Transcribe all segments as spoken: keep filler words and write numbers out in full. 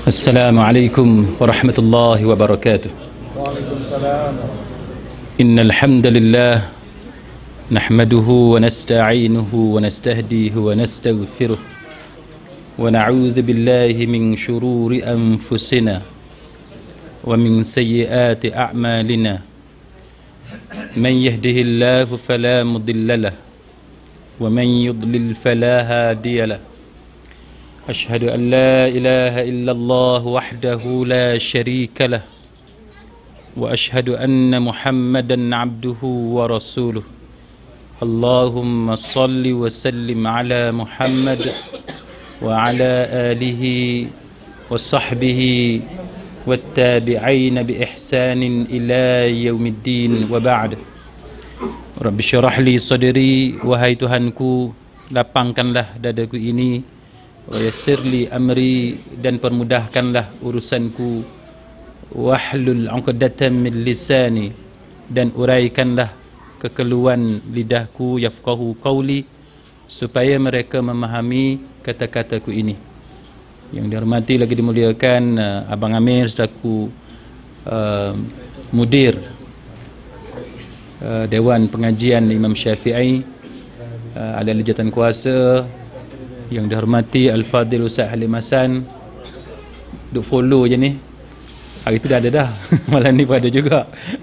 Assalamualaikum warahmatullahi wabarakatuh. Waalaikumsalam. Innal hamdalillah nahmaduhu wa nasta'inuhu wa nastahdihi wa nastaghfiruh wa na'udzu billahi min shururi anfusina wa min sayyiati a'malina. Man yahdihillahu fala mudilla lahu wa man yudlil fala hadiya lahu. أشهد أن لا إله إلا الله وحده لا شريك له وأشهد أن محمدا عبده ورسوله. اللهم صل وسلم على محمد وعلى آله وصحبه والتابعين بإحسان إلى يوم الدين وبعد. رب اشرح لي صدري. Wahai Tuhanku, lapangkanlah dadaku ini, wa yassirli amri, dan permudahkanlah urusanku, wahlul 'uqdatam min lisani, dan uraikanlah kekeluhan lidahku, yafqahu qawli, supaya mereka memahami kata-kataku ini. Yang dihormati lagi dimuliakan uh, Abang Amir selaku uh, mudir uh, Dewan Pengajian Imam Syafi'i, uh, ahli jawatan kuasa. Yang dihormati Al-Fadhil Ustaz Halim Hassan, duk follow je ni. Hari tu dah ada dah. Malam ni pun ada juga.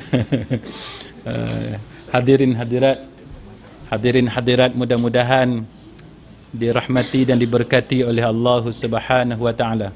uh, hadirin hadirat, hadirin hadirat, mudah-mudahan dirahmati dan diberkati oleh Allah Subhanahu wa taala.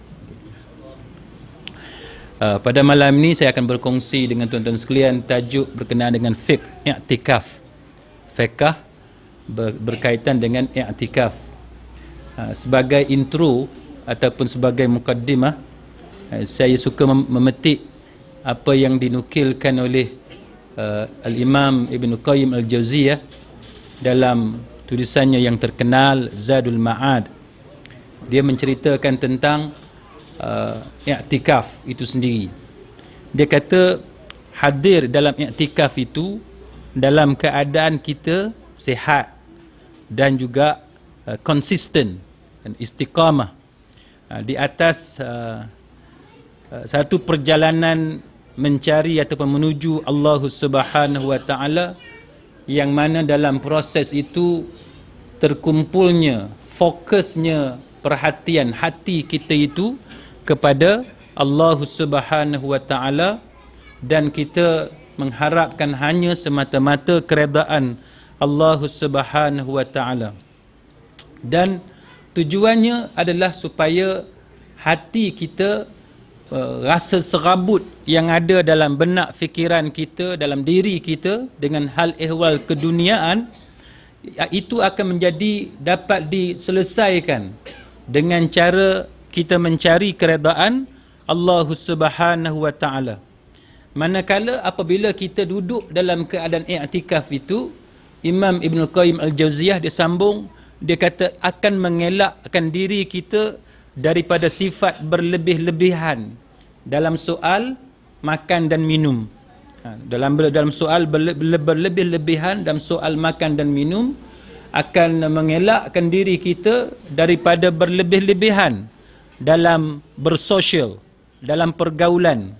Uh, pada malam ni saya akan berkongsi dengan tuan-tuan sekalian tajuk berkenaan dengan fiqh i'tikaf. Fiqh ber, berkaitan dengan i'tikaf. Uh, sebagai intro ataupun sebagai mukaddimah, uh, saya suka mem memetik apa yang dinukilkan oleh uh, Al-Imam Ibn Qayyim Al-Jauziyah dalam tulisannya yang terkenal Zadul Ma'ad. Dia menceritakan tentang uh, i'tikaf itu sendiri. Dia kata hadir dalam i'tikaf itu dalam keadaan kita sihat dan juga uh, konsisten dan istiqamah uh, di atas uh, uh, satu perjalanan mencari ataupun menuju Allah Subhanahu wa taala, yang mana dalam proses itu terkumpulnya, fokusnya perhatian hati kita itu kepada Allah Subhanahu wa taala, dan kita mengharapkan hanya semata-mata keredaan Allah Subhanahu wa taala. Dan tujuannya adalah supaya hati kita, uh, rasa serabut yang ada dalam benak fikiran kita, dalam diri kita dengan hal ehwal keduniaan, itu akan menjadi dapat diselesaikan dengan cara kita mencari keredaan Allah Subhanahu wa taala. Manakala apabila kita duduk dalam keadaan i'tikaf itu, Imam Ibn Qayyim Al-Jauziyah dia sambung, dia kata akan mengelakkan diri kita daripada sifat berlebih-lebihan dalam soal makan dan minum. Dalam dalam soal berlebih-lebihan dalam soal makan dan minum, akan mengelakkan diri kita daripada berlebih-lebihan dalam bersosial, dalam pergaulan.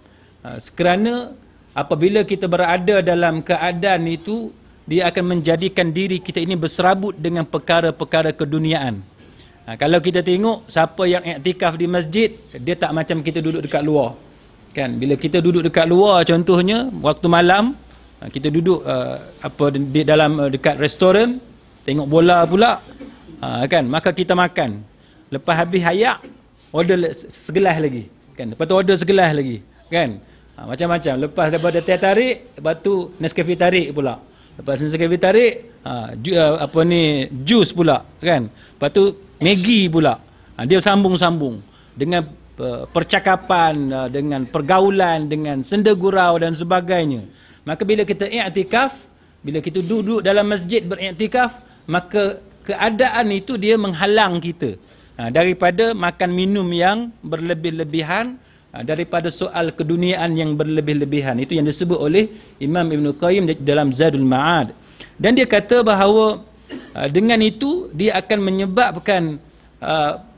Kerana apabila kita berada dalam keadaan itu, dia akan menjadikan diri kita ini berserabut dengan perkara-perkara keduniaan. Ha, kalau kita tengok siapa yang iktikaf di masjid, dia tak macam kita duduk dekat luar. Kan, bila kita duduk dekat luar, contohnya waktu malam, kita duduk uh, apa di dalam uh, dekat restoran, tengok bola pula, uh, kan, maka kita makan. Lepas habis hayak, order segelas lagi, kan. Lepas tu order segelas lagi, kan. Ha, macam-macam. Lepas daripada teh tarik, lepas tu Nescafe tarik pula. Lepas Nescafe tarik, ha, ju, uh, apa ni, jus pula, kan. Lepas tu Maggi pula. Ha, dia sambung-sambung dengan uh, percakapan, uh, dengan pergaulan, dengan senda gurau dan sebagainya. Maka bila kita i'tikaf, bila kita duduk dalam masjid beriktikaf, maka keadaan itu dia menghalang kita ha, daripada makan minum yang berlebih-lebihan, ha, daripada soal keduniaan yang berlebih-lebihan. Itu yang disebut oleh Imam Ibn Qayyim dalam Zadul Ma'ad. Dan dia kata bahawa uh, dengan itu dia akan menyebabkan uh,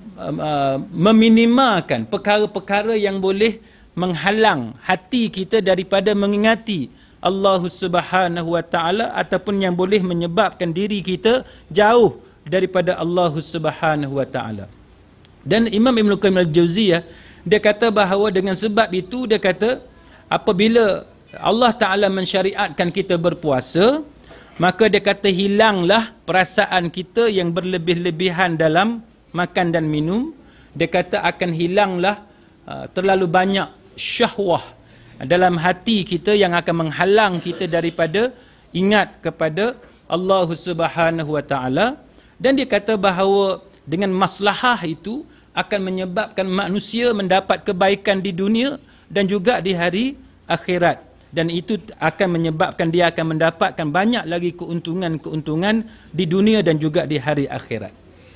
uh, meminimalkan perkara-perkara yang boleh menghalang hati kita daripada mengingati Allah Subhanahu wa taala ataupun yang boleh menyebabkan diri kita jauh daripada Allah Subhanahu wa taala. Dan Imam Ibn Qayyim Al-Jauziyah dia kata bahawa dengan sebab itu dia kata apabila Allah Taala mensyariatkan kita berpuasa, maka dia kata hilanglah perasaan kita yang berlebih-lebihan dalam makan dan minum. Dia kata akan hilanglah uh, terlalu banyak syahwah dalam hati kita yang akan menghalang kita daripada ingat kepada Allah Subhanahu wa taala. Dan dia kata bahawa dengan maslahah itu akan menyebabkan manusia mendapat kebaikan di dunia dan juga di hari akhirat. Dan itu akan menyebabkan dia akan mendapatkan banyak lagi keuntungan-keuntungan di dunia dan juga di hari akhirat.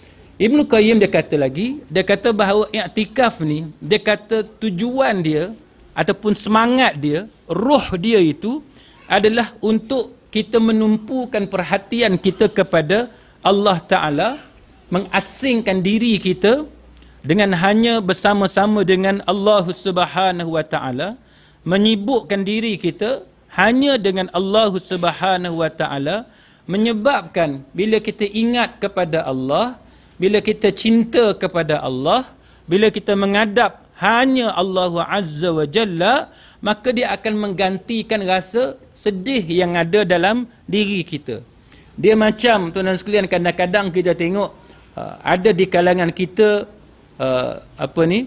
Ibn Qayyim dia kata lagi, dia kata bahawa i'tikaf ni, dia kata tujuan dia ataupun semangat dia, roh dia itu adalah untuk kita menumpukan perhatian kita kepada Allah Ta'ala, mengasingkan diri kita dengan hanya bersama-sama dengan Allah Subhanahu wa taala, menyibukkan diri kita hanya dengan Allah Subhanahu wa taala, menyebabkan bila kita ingat kepada Allah, bila kita cinta kepada Allah, bila kita menghadap hanya Allah Azza wa Jalla, maka dia akan menggantikan rasa sedih yang ada dalam diri kita. Dia macam tuan-tuan sekalian, kadang-kadang kita tengok uh, ada di kalangan kita Uh, apa ni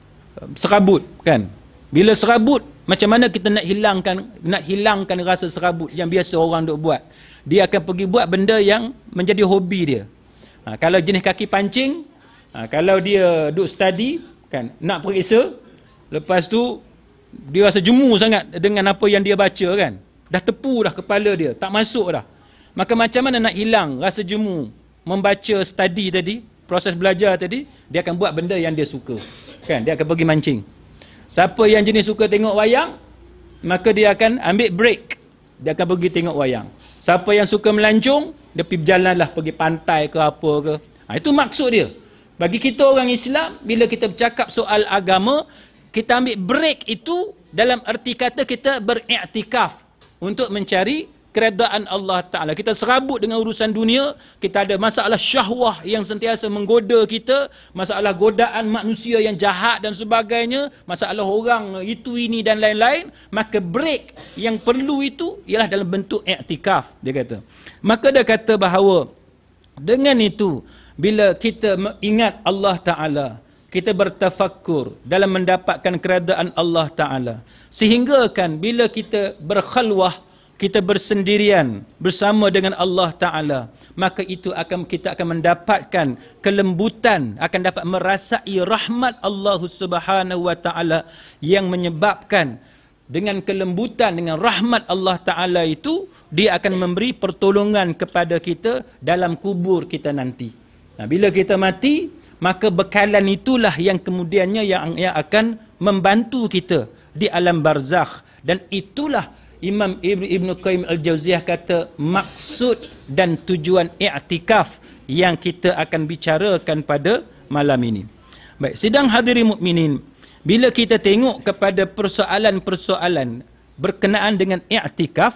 serabut kan. Bila serabut, macam mana kita nak hilangkan nak hilangkan rasa serabut yang biasa orang duk buat? Dia akan pergi buat benda yang menjadi hobi dia. Ha, kalau jenis kaki pancing, ha, kalau dia duk study kan, nak periksa, lepas tu dia rasa jemu sangat dengan apa yang dia baca kan. Dah tepu dah kepala dia, tak masuk dah. Maka macam mana nak hilang rasa jemu membaca study tadi, proses belajar tadi? Dia akan buat benda yang dia suka kan, dia akan pergi mancing. Siapa yang jenis suka tengok wayang, maka dia akan ambil break, dia akan pergi tengok wayang. Siapa yang suka melancong, dia pergi berjalan lah, pergi pantai ke apa ke. Ha, itu maksud dia. Bagi kita orang Islam, bila kita bercakap soal agama, kita ambil break itu dalam erti kata kita beriktikaf untuk mencari keredaan Allah Ta'ala. Kita serabut dengan urusan dunia, kita ada masalah syahwah yang sentiasa menggoda kita, masalah godaan manusia yang jahat dan sebagainya, masalah orang itu ini dan lain-lain, maka break yang perlu itu ialah dalam bentuk iktikaf, dia kata. Maka dia kata bahawa dengan itu, bila kita ingat Allah Ta'ala, kita bertafakkur dalam mendapatkan keredaan Allah Ta'ala, sehingga kan bila kita berkhalwah, kita bersendirian bersama dengan Allah Ta'ala, maka itu akan kita akan mendapatkan kelembutan, akan dapat merasai rahmat Allah Subhanahu wa Ta'ala yang menyebabkan dengan kelembutan, dengan rahmat Allah Ta'ala itu, dia akan memberi pertolongan kepada kita dalam kubur kita nanti. Nah, bila kita mati, maka bekalan itulah yang kemudiannya yang, yang akan membantu kita di alam barzakh. Dan itulah Imam Ibn, Ibn Qayyim Al-Jauziyah kata maksud dan tujuan i'tikaf yang kita akan bicarakan pada malam ini. Baik, sidang hadirin mukminin, bila kita tengok kepada persoalan-persoalan berkenaan dengan i'tikaf,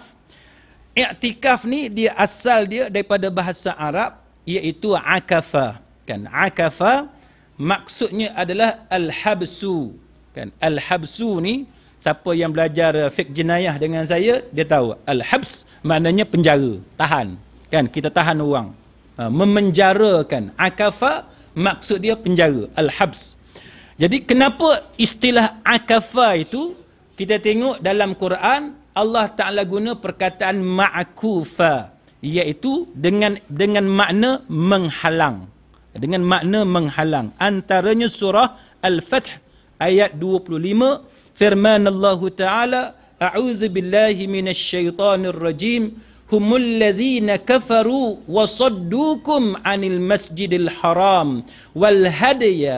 i'tikaf ni dia asal dia daripada bahasa Arab, iaitu akafa. Kan, akafa maksudnya adalah al-habsu. Kan, al-habsu ni, siapa yang belajar fiqh jenayah dengan saya, dia tahu al-habs maknanya penjara, tahan. Kan, kita tahan orang, ha, memenjarakan. Akafa maksud dia penjara, al-habs. Jadi kenapa istilah akafa itu kita tengok dalam Quran Allah Ta'ala guna perkataan ma'kufa, iaitu dengan dengan makna menghalang. Dengan makna menghalang. Antaranya surah Al-Fath ayat dua puluh lima, firman Allah Ta'ala, a'udzu billahi minasyaitonir rajim, humul ladzina kafaru wa saddukum 'anil masjidil haram wal hadya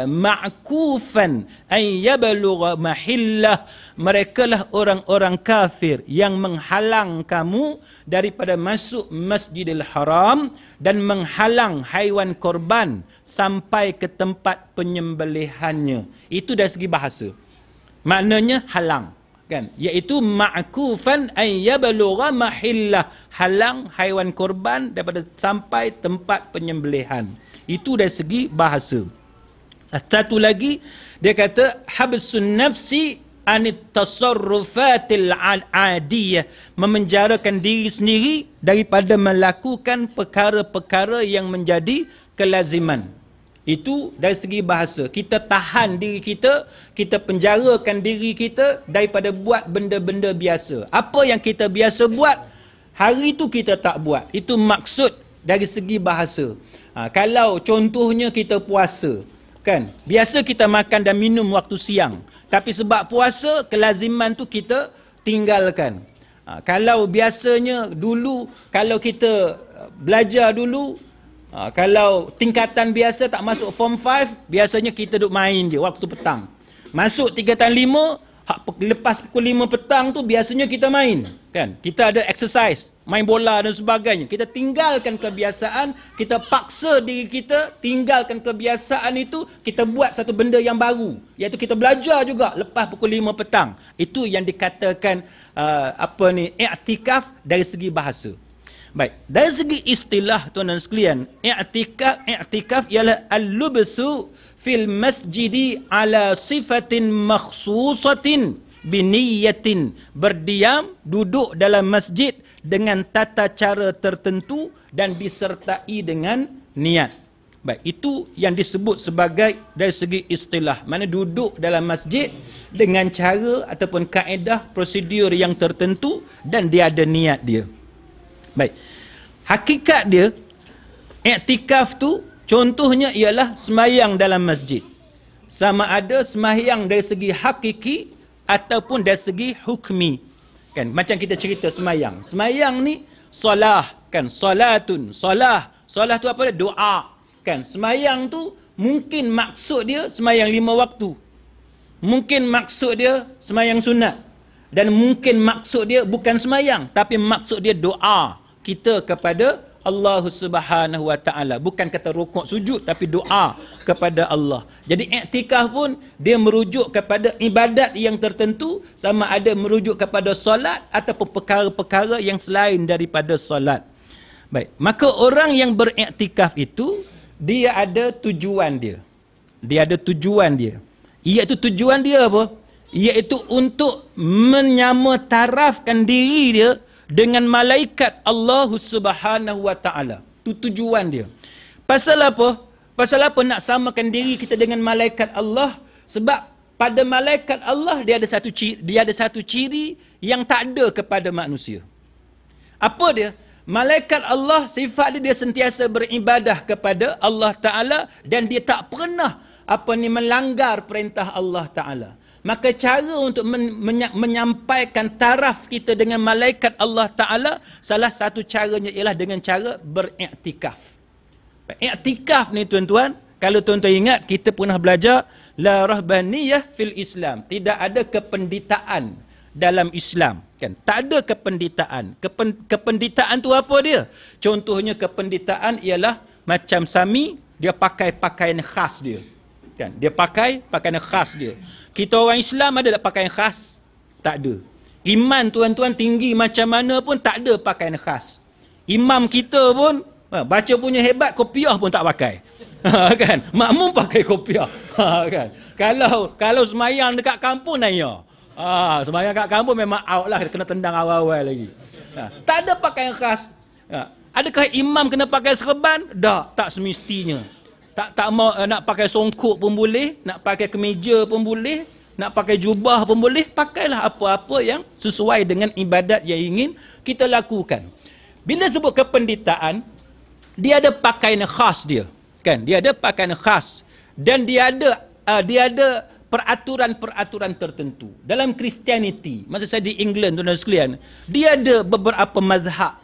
ma'kufan an yablugha mahillah. Merekalah orang-orang kafir yang menghalang kamu daripada masuk Masjidil Haram dan menghalang haiwan korban sampai ke tempat penyembelihannya. Itu dari segi bahasa. Maknanya halang, kan, iaitu ma'kufan ay yablugha mahillah, halang haiwan korban daripada sampai tempat penyembelihan. Itu dari segi bahasa. Satu lagi dia kata habsun nafsi anit tasarrufatil adiyah, memenjarakan diri sendiri daripada melakukan perkara-perkara yang menjadi kelaziman. Itu dari segi bahasa. Kita tahan diri kita, kita penjarakan diri kita daripada buat benda-benda biasa. Apa yang kita biasa buat, hari itu kita tak buat. Itu maksud dari segi bahasa. Ha, kalau contohnya kita puasa, kan? Biasa kita makan dan minum waktu siang. Tapi sebab puasa, kelaziman tu kita tinggalkan. Ha, kalau biasanya dulu, kalau kita belajar dulu, Ha, kalau tingkatan biasa tak masuk form five, biasanya kita duduk main je waktu petang. Masuk tingkatan lima, lepas pukul lima petang tu biasanya kita main, kan? Kita ada exercise, main bola dan sebagainya. Kita tinggalkan kebiasaan, kita paksa diri kita tinggalkan kebiasaan itu, kita buat satu benda yang baru, iaitu kita belajar juga lepas pukul lima petang. Itu yang dikatakan uh, apa ni, i'tikaf dari segi bahasa. Baik, dari segi istilah tuan dan sekalian, i'tikaf i'tikaf ialah al-lubthu fil masjidi ala sifatin makhsusatin biniyatin, berdiam duduk dalam masjid dengan tata cara tertentu dan disertai dengan niat. Baik, itu yang disebut sebagai dari segi istilah, mana duduk dalam masjid dengan cara ataupun kaedah prosedur yang tertentu dan dia ada niat dia. Baik, hakikat dia, i'tikaf tu contohnya ialah sembahyang dalam masjid. Sama ada sembahyang dari segi hakiki ataupun dari segi hukmi. Kan, macam kita cerita sembahyang. Sembahyang ni solah, kan, solatun, solah. Solah tu apa dia? Doa. Kan, sembahyang tu mungkin maksud dia sembahyang lima waktu. Mungkin maksud dia sembahyang sunat. Dan mungkin maksud dia bukan sembahyang, tapi maksud dia doa kita kepada Allah Subhanahu Wa Taala, bukan kata rukuk sujud tapi doa kepada Allah. Jadi i'tikaf pun dia merujuk kepada ibadat yang tertentu, sama ada merujuk kepada solat ataupun perkara-perkara yang selain daripada solat. Baik, maka orang yang beriktikaf itu dia ada tujuan dia. Dia ada tujuan dia. Iaitu tujuan dia apa? Iaitu untuk menyamatarafkan diri dia dengan malaikat Allah Subhanahu Wa Taala. Itu tujuan dia. Pasal apa? Pasal apa nak samakan diri kita dengan malaikat Allah? Sebab pada malaikat Allah dia ada satu ciri, dia ada satu ciri yang tak ada kepada manusia. Apa dia? Malaikat Allah sifat dia, dia sentiasa beribadah kepada Allah Taala dan dia tak pernah apa ni melanggar perintah Allah Taala. Maka cara untuk men- menyampaikan taraf kita dengan malaikat Allah Ta'ala, salah satu caranya ialah dengan cara beriktikaf. Iktikaf ni tuan-tuan, kalau tuan-tuan ingat, kita pernah belajar la rahbaniyah fil Islam. Tidak ada kependitaan dalam Islam. Kan? Tak ada kependitaan. Kepen- kependitaan tu apa dia? Contohnya kependitaan ialah macam Sami, dia pakai pakaian khas dia. Kan? Dia pakai pakaian khas dia. Kita orang Islam ada tak pakaian khas? Tak ada. Iman tuan-tuan tinggi macam mana pun tak ada pakaian khas. Imam kita pun baca punya hebat, kopiah pun tak pakai. Kan? Makmum pakai kopiah. Kan? Kalau kalau semayang dekat kampung naya. Ah, semayang kat kampung memang out lah, kena tendang awal-awal lagi. Ha, tak ada pakaian khas. Ha, adakah imam kena pakai serban? Tak, tak semestinya. Tak tak mau nak pakai songkok pun boleh, nak pakai kemeja pun boleh, nak pakai jubah pun boleh, pakailah apa-apa yang sesuai dengan ibadat yang ingin kita lakukan. Bila sebut kependitaan, dia ada pakaian khas dia, kan? Dia ada pakaian khas dan dia ada uh, dia ada peraturan-peraturan tertentu. Dalam Christianity, masa saya di England tuan-tuan sekalian, dia ada beberapa mazhab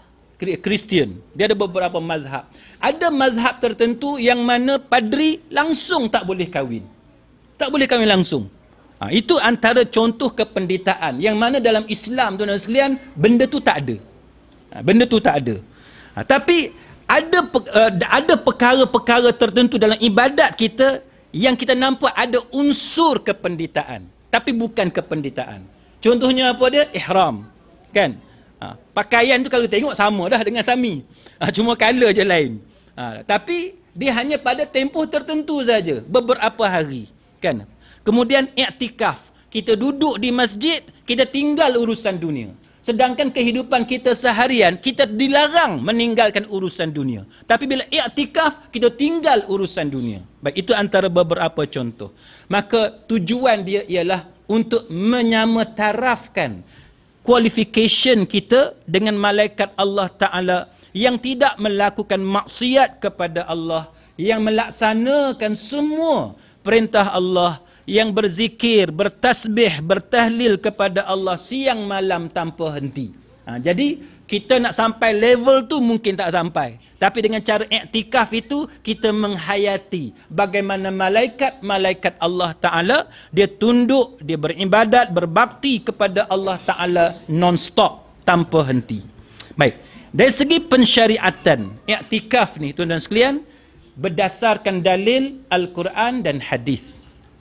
Kristian. Dia ada beberapa mazhab. Ada mazhab tertentu yang mana padri langsung tak boleh kahwin. Tak boleh kahwin langsung. Ha, itu antara contoh kependetaan yang mana dalam Islam, tuan-tuan sekalian, benda tu tak ada. Ha, benda tu tak ada. Ha, tapi ada uh, ada perkara-perkara tertentu dalam ibadat kita yang kita nampak ada unsur kependetaan, tapi bukan kependetaan. Contohnya apa dia? Ihram. Kan? Ha, pakaian tu kalau tengok sama dah dengan Sami. Ha, cuma color je lain. Ha, tapi dia hanya pada tempoh tertentu saja, beberapa hari. Kan? Kemudian i'tikaf. Kita duduk di masjid, kita tinggal urusan dunia. Sedangkan kehidupan kita seharian, kita dilarang meninggalkan urusan dunia. Tapi bila i'tikaf, kita tinggal urusan dunia. Baik, itu antara beberapa contoh. Maka tujuan dia ialah untuk menyamatarafkan qualification kita dengan malaikat Allah Ta'ala yang tidak melakukan maksiat kepada Allah, yang melaksanakan semua perintah Allah, yang berzikir, bertasbih, bertahlil kepada Allah siang malam tanpa henti. Ha, jadi kita nak sampai level tu mungkin tak sampai. Tapi dengan cara i'tikaf itu kita menghayati bagaimana malaikat-malaikat Allah Ta'ala dia tunduk, dia beribadat, berbakti kepada Allah Ta'ala non-stop, tanpa henti. Baik, dari segi pensyariatan i'tikaf ni tuan-tuan sekalian berdasarkan dalil Al-Quran dan hadis.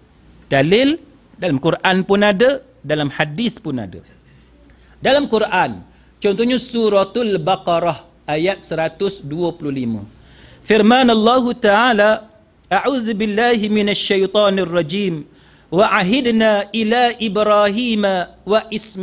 Dalil dalam Quran pun ada, dalam hadis pun ada. Dalam Quran, contohnya suratul Baqarah ayat seratus dua puluh lima. Firman Allah Ta'ala, A'udzu billahi minasyaitonir rajim. Wa ahidna ila Ibrahim wa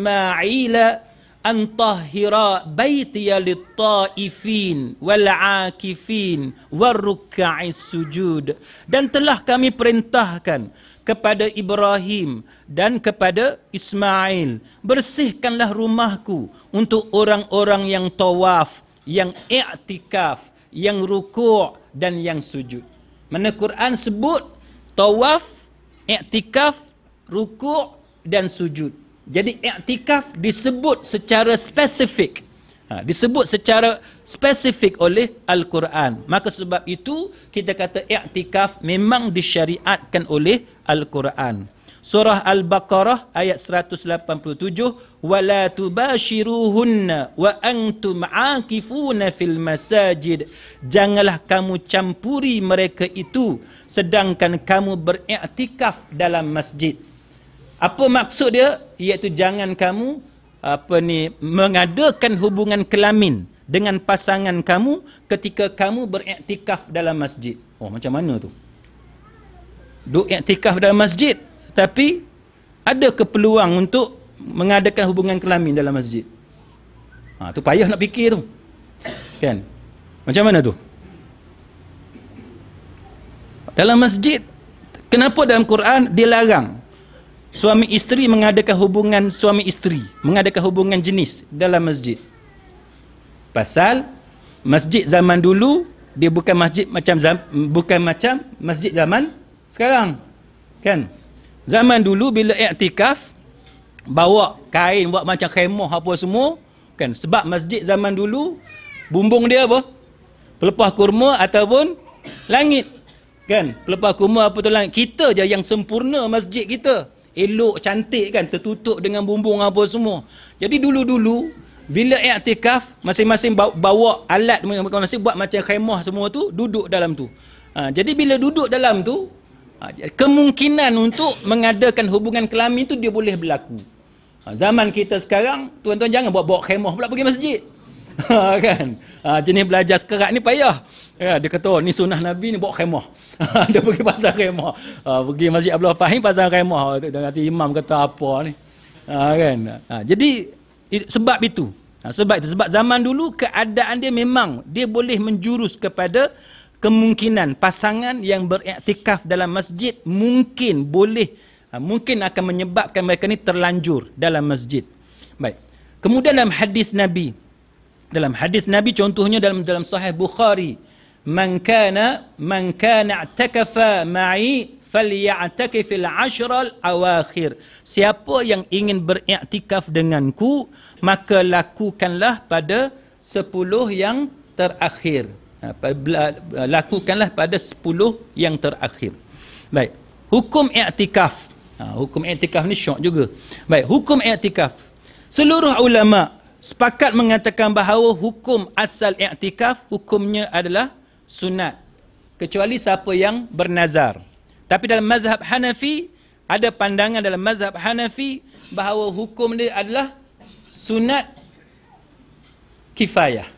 Ismaila an tahhira baitiya lit-taifin wal-'akifin war-ruk'is sujud. Dan telah kami perintahkan kepada Ibrahim dan kepada Ismail, bersihkanlah rumahku untuk orang-orang yang tawaf, yang i'tikaf, yang rukuk dan yang sujud. Mana Quran sebut tawaf, i'tikaf, rukuk dan sujud. Jadi i'tikaf disebut secara spesifik. Ha, disebut secara spesifik oleh Al-Quran. Maka sebab itu kita kata i'tikaf memang disyariatkan oleh Al-Quran. Surah Al-Baqarah ayat seratus lapan puluh tujuh, wala tubashiruhunna wa antum aakifuna fil masajid. Janganlah kamu campuri mereka itu sedangkan kamu beriktikaf dalam masjid. Apa maksud dia? Iaitu jangan kamu apa ni mengadakan hubungan kelamin dengan pasangan kamu ketika kamu beriktikaf dalam masjid. Oh, macam mana tu? Duk iktikaf dalam masjid tapi ada keperluan untuk mengadakan hubungan kelamin dalam masjid. Ha, tu payah nak fikir tu. Kan? Macam mana tu? Dalam masjid, kenapa dalam Quran dilarang suami isteri mengadakan hubungan suami isteri, mengadakan hubungan jenis dalam masjid? Pasal masjid zaman dulu dia bukan masjid macam bukan macam masjid zaman sekarang. Kan? Zaman dulu bila i'tikaf bawa kain buat macam khemah apa semua, kan? Sebab masjid zaman dulu bumbung dia apa? Pelepah kurma ataupun langit. Kan? Pelepah kurma apa tu langit. Kita je yang sempurna masjid kita. Elok, cantik kan, tertutup dengan bumbung apa semua. Jadi dulu-dulu bila i'tikaf masing-masing bawa alat masing-masing buat macam khemah semua tu, duduk dalam tu. Ha, jadi bila duduk dalam tu, ha, kemungkinan untuk mengadakan hubungan kelamin tu dia boleh berlaku. Ha, zaman kita sekarang, tuan-tuan jangan bawa-bawa khemah pula pergi masjid. Ha, kan? Ha, jenis belajar sekarang ni payah. Ya, dia kata, oh, ni sunnah Nabi ni bawa khemah. Ha, dia pergi pasang khemah. Ha, pergi Masjid Abdul Fahim pasang khemah. Nanti imam kata apa ni. Ha, kan? Ha, jadi, sebab itu. Ha, sebab itu. Sebab zaman dulu keadaan dia memang, dia boleh menjurus kepada kemungkinan pasangan yang beriktikaf dalam masjid mungkin boleh, ha, mungkin akan menyebabkan mereka ni terlanjur dalam masjid. Baik. Kemudian dalam hadis Nabi, dalam hadis Nabi contohnya dalam dalam Sahih Bukhari, man kana man kana i'takafa ma'i falya'takifil ashral awakhir. Siapa yang ingin beriktikaf denganku, maka lakukanlah pada sepuluh yang terakhir. Ha, lakukanlah pada sepuluh yang terakhir. Baik. Hukum i'tikaf. Ha, hukum i'tikaf ni syok juga. Baik, hukum i'tikaf. Seluruh ulama sepakat mengatakan bahawa hukum asal i'tikaf hukumnya adalah sunat. Kecuali siapa yang bernazar. Tapi dalam mazhab Hanafi, ada pandangan dalam mazhab Hanafi bahawa hukum dia adalah sunat kifayah.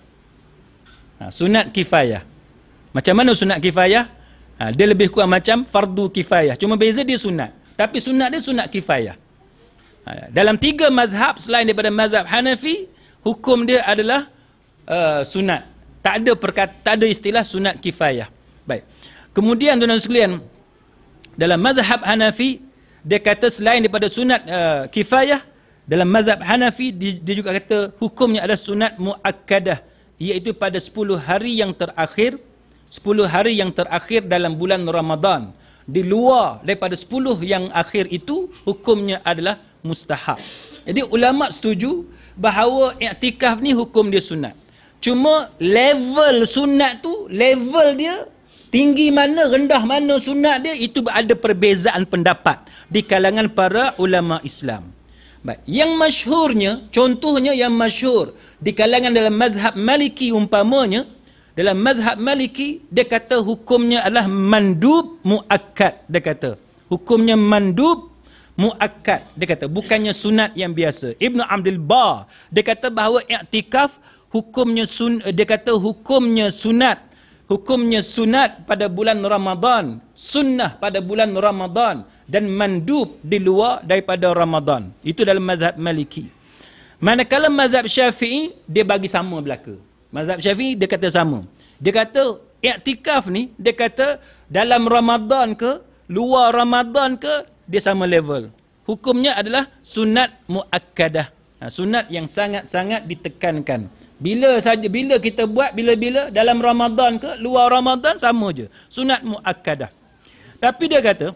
Ha, sunat kifayah. Macam mana sunat kifayah? Ha, dia lebih kurang macam fardu kifayah. Cuma beza dia sunat. Tapi sunat dia sunat kifayah. Ha, dalam tiga mazhab selain daripada mazhab Hanafi, hukum dia adalah uh, sunat. Tak ada perkata, tak ada istilah sunat kifayah. Baik. Kemudian tuan-tuan sekalian, dalam mazhab Hanafi, dia kata selain daripada sunat uh, kifayah, dalam mazhab Hanafi dia, dia juga kata hukumnya adalah sunat muakkadah, iaitu pada sepuluh hari yang terakhir, sepuluh hari yang terakhir dalam bulan Ramadan. Di luar daripada sepuluh yang akhir itu, hukumnya adalah mustahab. Jadi ulama setuju bahawa i'tikaf ni hukum dia sunat. Cuma level sunat tu, level dia tinggi mana, rendah mana sunat dia, itu ada perbezaan pendapat di kalangan para ulama Islam. Baik. Yang masyhurnya, contohnya yang masyhur di kalangan dalam mazhab Maliki umpamanya, dalam mazhab Maliki dia kata hukumnya adalah mandub muakkad. Dia kata hukumnya mandub muakkad. Dia kata bukannya sunat yang biasa. Ibnu Abdul Bar dia kata bahawa i'tikaf hukumnya sun, dia kata hukumnya sunat. Hukumnya sunat pada bulan Ramadan, sunnah pada bulan Ramadan, dan mandub di luar daripada Ramadan. Itu dalam mazhab Maliki. Manakala mazhab Syafi'i, dia bagi sama belaka. Mazhab Syafi'i dia kata sama. Dia kata i'tikaf ni, dia kata dalam Ramadan ke, luar Ramadan ke, dia sama level. Hukumnya adalah sunat muakkadah. Ha, sunat yang sangat-sangat ditekankan. Bila saja, bila kita buat, bila-bila dalam Ramadan ke, luar Ramadan, sama je. Sunat muakkadah. Tapi dia kata,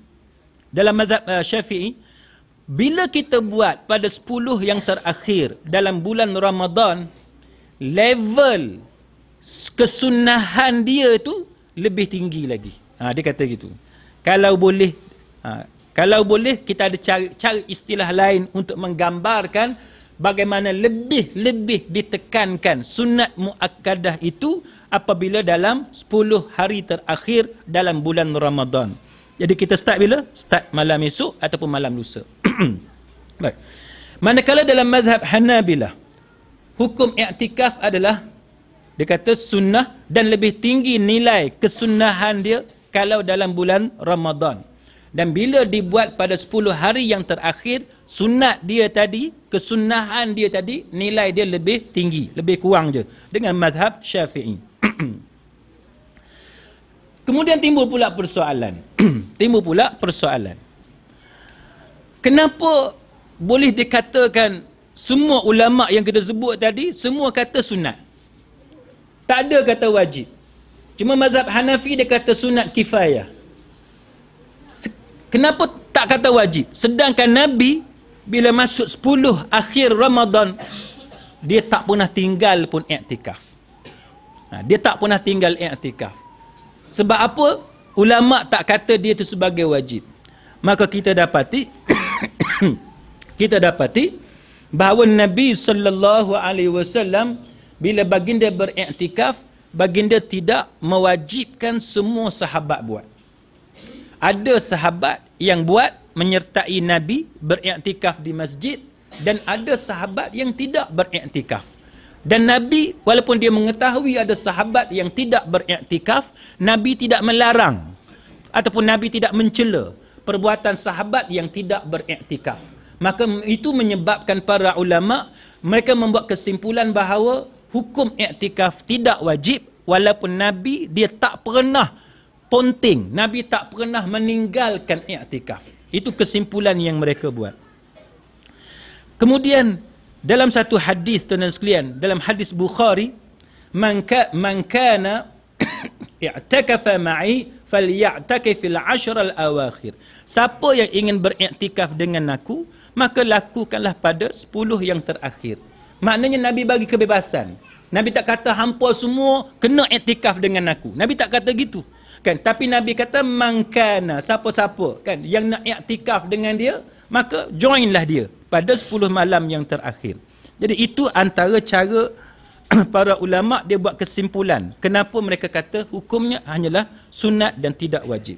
dalam mazhab uh, Syafi'i, bila kita buat pada sepuluh yang terakhir dalam bulan Ramadan, level kesunahan dia tu lebih tinggi lagi. Ha, dia kata gitu. Kalau boleh, ha, kalau boleh kita ada cari, cari istilah lain untuk menggambarkan bagaimana lebih-lebih ditekankan sunat muakkadah itu apabila dalam sepuluh hari terakhir dalam bulan Ramadan. Jadi kita start bila? Start malam esok ataupun malam lusa. Baik. Manakala dalam mazhab Hanabilah, hukum i'tikaf adalah, dia kata sunnah dan lebih tinggi nilai kesunahan dia kalau dalam bulan Ramadan. Dan bila dibuat pada sepuluh hari yang terakhir, sunat dia tadi, kesunahan dia tadi, nilai dia lebih tinggi, lebih kurang je dengan mazhab Syafi'i. Kemudian timbul pula persoalan. timbul pula persoalan. Kenapa boleh dikatakan semua ulama yang kita sebut tadi, semua kata sunat? Tak ada kata wajib. Cuma mazhab Hanafi dia kata sunat kifayah. Kenapa tak kata wajib? Sedangkan Nabi bila masuk sepuluh akhir Ramadan, dia tak pernah tinggal pun i'tikaf. Ha, dia tak pernah tinggal i'tikaf. Sebab apa? Ulama tak kata dia itu sebagai wajib. Maka kita dapati kita dapati bahawa Nabi sallallahu alaihi wasallam bila baginda beriktikaf, baginda tidak mewajibkan semua sahabat buat. Ada sahabat yang buat menyertai Nabi beriktikaf di masjid, dan ada sahabat yang tidak beriktikaf. Dan Nabi, walaupun dia mengetahui ada sahabat yang tidak beriktikaf, Nabi tidak melarang ataupun Nabi tidak mencela perbuatan sahabat yang tidak beriktikaf. Maka itu menyebabkan para ulama mereka membuat kesimpulan bahawa hukum iktikaf tidak wajib, walaupun Nabi dia tak pernah ponting, Nabi tak pernah meninggalkan i'tikaf. Itu kesimpulan yang mereka buat. Kemudian dalam satu hadis tuan-tuan sekalian, dalam hadis Bukhari, man ka man kana i'takafa ma'i falya'takifil ashr al-awakhir. Siapa yang ingin beriktikaf dengan aku, maka lakukanlah pada sepuluh yang terakhir. Maknanya Nabi bagi kebebasan. Nabi tak kata hampa semua kena iktikaf dengan aku. Nabi tak kata gitu. Kan? Tapi Nabi kata mangkana, siapa-siapa kan yang nak iktikaf dengan dia, maka joinlah dia pada sepuluh malam yang terakhir. Jadi itu antara cara para ulama dia buat kesimpulan kenapa mereka kata hukumnya hanyalah sunat dan tidak wajib.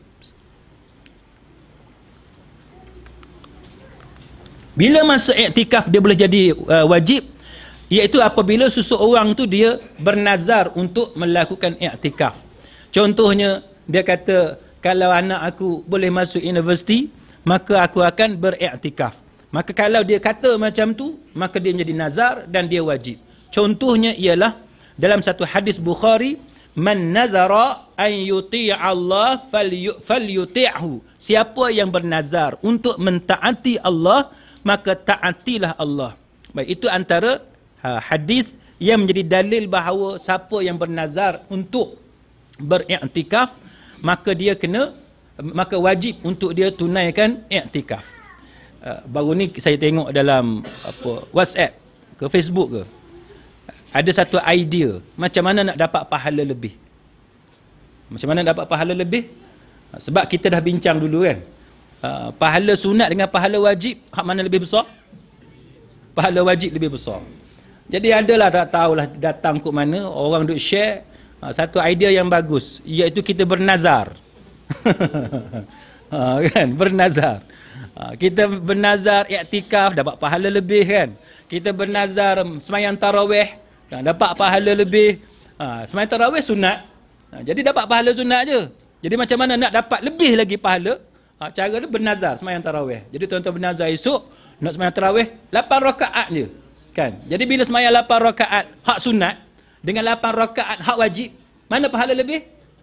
Bila masa iktikaf dia boleh jadi uh, wajib, iaitu apabila seseorang tu dia bernazar untuk melakukan iktikaf. Contohnya dia kata kalau anak aku boleh masuk universiti, maka aku akan beriktikaf. Maka kalau dia kata macam tu, maka dia menjadi nazar dan dia wajib. Contohnya ialah dalam satu hadis Bukhari, man nazara an yuti'a Allah falyuti'hu. Siapa yang bernazar untuk mentaati Allah, maka taatilah Allah. Baik, itu antara ha, hadis yang menjadi dalil bahawa siapa yang bernazar untuk beriktikaf, maka dia kena maka wajib untuk dia tunaikan iktikaf. Uh, baru ni saya tengok dalam apa WhatsApp ke Facebook ke, ada satu idea macam mana nak dapat pahala lebih. Macam mana nak dapat pahala lebih? Sebab kita dah bincang dulu kan, uh, pahala sunat dengan pahala wajib, hak mana lebih besar? Pahala wajib lebih besar. Jadi adalah tak tahulah datang ke mana orang duk share uh, satu idea yang bagus, iaitu kita bernazar. uh, kan bernazar. Ha, kita bernazar iktikaf dapat pahala lebih kan. Kita bernazar sembahyang tarawih kan, dapat pahala lebih. Ha, sembahyang tarawih sunat. Ha, jadi dapat pahala sunat je. Jadi macam mana nak dapat lebih lagi pahala? Ha, cara dia bernazar sembahyang tarawih. Jadi tuan-tuan bernazar esok nak sembahyang tarawih lapan rakaat je. Kan? Jadi bila sembahyang lapan rakaat hak sunat dengan lapan rakaat hak wajib, mana pahala lebih?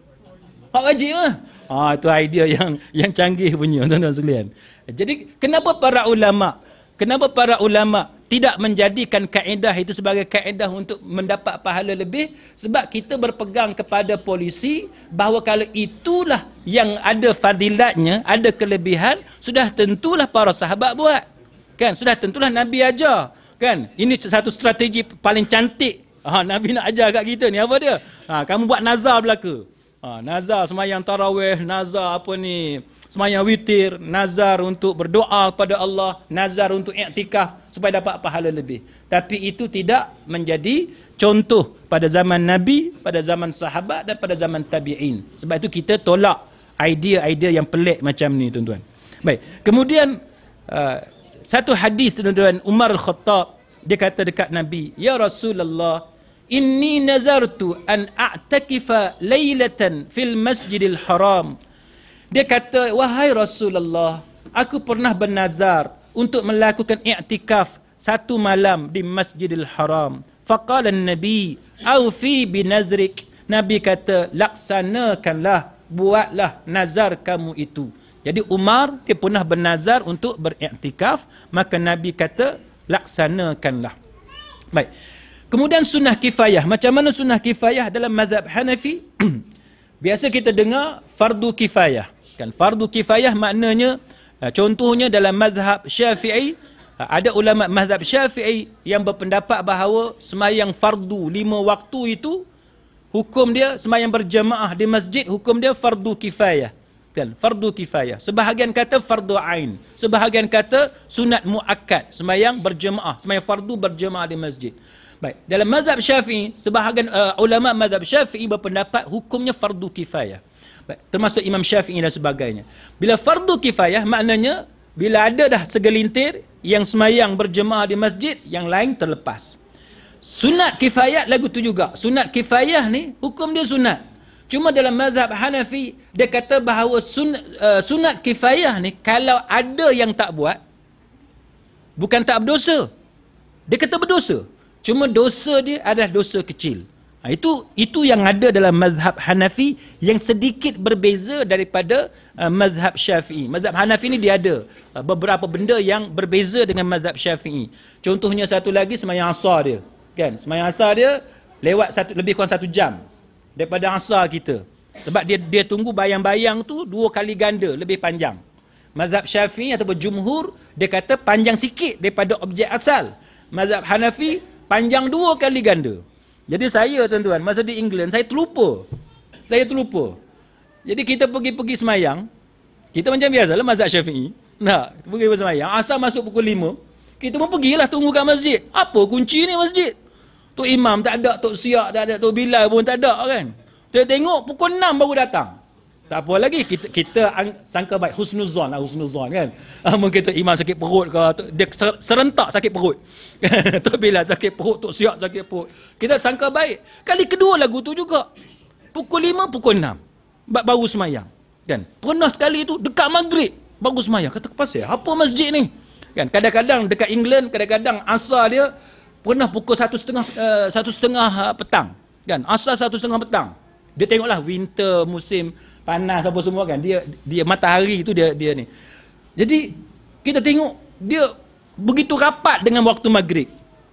Hak wajib ah. Ah, itu idea yang yang canggih punya tuan-tuan sekalian. Jadi kenapa para ulama, kenapa para ulama tidak menjadikan kaedah itu sebagai kaedah untuk mendapat pahala lebih? Sebab kita berpegang kepada polisi bahawa kalau itulah yang ada fadilatnya, ada kelebihan, sudah tentulah para sahabat buat. Kan? Sudah tentulah Nabi ajar. Kan? Ini satu strategi paling cantik. Ha, Nabi nak ajar kat kita ni apa dia? Ha, kamu buat nazar belaka. Ha, nazar sembahyang tarawih, nazar apa ni, sembahyang witir, nazar untuk berdoa kepada Allah, nazar untuk iktikaf supaya dapat pahala lebih. Tapi itu tidak menjadi contoh pada zaman Nabi, pada zaman sahabat dan pada zaman tabi'in. Sebab itu kita tolak idea-idea yang pelik macam ni tuan-tuan. Baik, kemudian uh, satu hadis tuan-tuan, Umar Al-Khattab dia kata dekat Nabi, ya Rasulullah, inni nazartu an a'takifa laylatan fil masjidil haram. Dia kata, wahai Rasulullah, aku pernah bernazar untuk melakukan i'tikaf satu malam di Masjidil Haram. Faqala an-nabi awfi binazrik. Nabi kata, laksanakanlah, buatlah nazar kamu itu. Jadi Umar dia pernah bernazar untuk beriktikaf, maka Nabi kata laksanakanlah. Baik. Kemudian sunnah kifayah. Macam mana sunnah kifayah dalam mazhab Hanafi? Biasa kita dengar fardu kifayah. Kan fardu kifayah maknanya, contohnya dalam mazhab Syafi'i, ada ulama mazhab Syafi'i yang berpendapat bahawa sembahyang fardu lima waktu itu hukum dia sembahyang berjamaah di masjid, hukum dia fardu kifayah. Kan? Fardu kifayah. Sebahagian kata fardu ain, sebahagian kata sunat muakkad, sembahyang berjamaah, sembahyang fardu berjamaah di masjid. Baik, dalam mazhab Syafi'i, sebahagian uh, ulama mazhab Syafi'i berpendapat hukumnya fardu kifayah. Baik, termasuk Imam Syafi'i dan sebagainya. Bila fardu kifayah maknanya bila ada dah segelintir yang semayang berjemaah di masjid, yang lain terlepas. Sunat kifayah lagu tu juga. Sunat kifayah ni hukum dia sunat. Cuma dalam mazhab Hanafi dia kata bahawa sunat, uh, sunat kifayah ni kalau ada yang tak buat, bukan tak berdosa. Dia kata berdosa. Cuma dosa dia adalah dosa kecil. Ha, itu itu yang ada dalam mazhab Hanafi yang sedikit berbeza daripada uh, mazhab Syafi'i. Mazhab Hanafi ni dia ada uh, beberapa benda yang berbeza dengan mazhab Syafi'i. Contohnya satu lagi sembahyang asar dia. Kan? Sembahyang asar dia lewat satu, lebih kurang satu jam daripada asar kita. Sebab dia dia tunggu bayang-bayang tu dua kali ganda, lebih panjang. Mazhab Syafi'i ataupun jumhur dia kata panjang sikit daripada objek asal. Mazhab Hanafi panjang dua kali ganda. Jadi saya tuan-tuan, masa di England, saya terlupa. Saya terlupa. Jadi kita pergi-pergi semayang, kita macam biasalah mazhab Syafi'i. Nah, pergi semayang, asal masuk pukul lima, kita pun pergilah tunggu kat masjid. Apa kunci ni masjid? Tok Imam tak ada, Tok Siak tak ada, Tok Bilal pun tak ada kan. Tengok pukul enam baru datang. Tak apa lagi, kita kita sangka baik, husnuzon lah, husnuzon kan. Ah, mungkin Tok Imam sakit perut ke, dia serentak sakit perut. Tok Bilal sakit perut, Tok Siak sakit perut. Kita sangka baik. Kali kedua lagu tu juga. Pukul lima, pukul enam. Baru semayang. Kan? Pernah sekali tu, dekat maghrib, baru semayang. Kata pasal, apa masjid ni? Kan? Kadang-kadang dekat England, kadang-kadang asar dia, pernah pukul satu setengah, uh, satu setengah uh, petang. Kan? Asar satu setengah petang. Dia tengoklah winter, musim panas apa semua kan, dia dia matahari itu dia dia ni. Jadi kita tengok dia begitu rapat dengan waktu maghrib.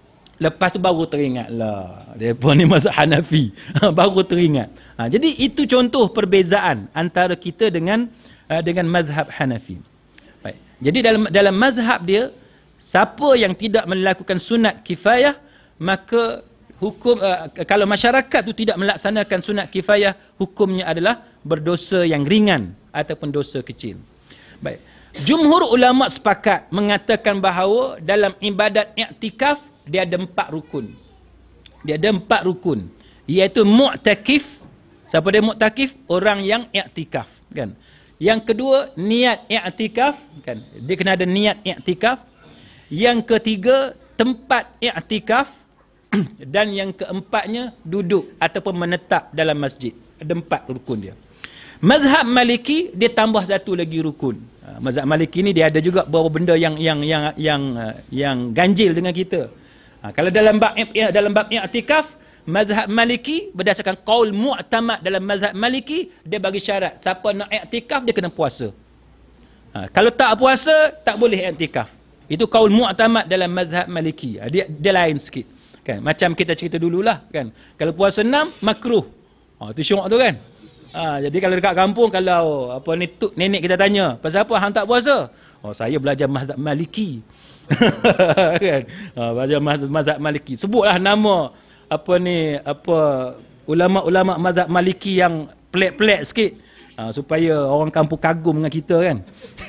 Lepas tu baru teringat lah, depa ni mazhab Hanafi. Baru teringat. Ha, jadi itu contoh perbezaan antara kita dengan uh, dengan mazhab Hanafi. Baik. Jadi dalam dalam mazhab dia, siapa yang tidak melakukan sunat kifayah, maka hukum uh, kalau masyarakat tu tidak melaksanakan sunat kifayah, hukumnya adalah berdosa yang ringan ataupun dosa kecil. Baik. Jumhur ulama sepakat mengatakan bahawa dalam ibadat i'tikaf dia ada empat rukun. Dia ada empat rukun, iaitu mu'takif. Siapa dia mu'takif? Orang yang i'tikaf, kan? Yang kedua, niat i'tikaf, kan? Dia kena ada niat i'tikaf. Yang ketiga, tempat i'tikaf. Dan yang keempatnya, duduk ataupun menetap dalam masjid. Ada empat rukun dia. Mazhab Maliki dia tambah satu lagi rukun. Mazhab Maliki ni dia ada juga beberapa benda yang yang yang yang yang ganjil dengan kita. Ha, kalau dalam bab dalam bab i'tikaf, mazhab Maliki berdasarkan qaul mu'tamad dalam mazhab Maliki, dia bagi syarat siapa nak i'tikaf dia kena puasa. Ha, kalau tak puasa tak boleh i'tikaf. Itu qaul mu'tamad dalam mazhab Maliki. Ha, dia dia lain sikit. Kan? Macam kita cerita dululah kan. Kalau puasa enam makruh. Ha, tu syok tu kan. Ha, jadi kalau dekat kampung, kalau apa ni tuk nenek kita tanya, pasal apa hang tak puasa? Oh, saya belajar mazhab Maliki. Kan? Ha, belajar mazhab Maliki. Sebutlah nama apa ni apa ulama-ulama mazhab Maliki yang pelik-pelik sikit. Ha, supaya orang kampung kagum dengan kita kan.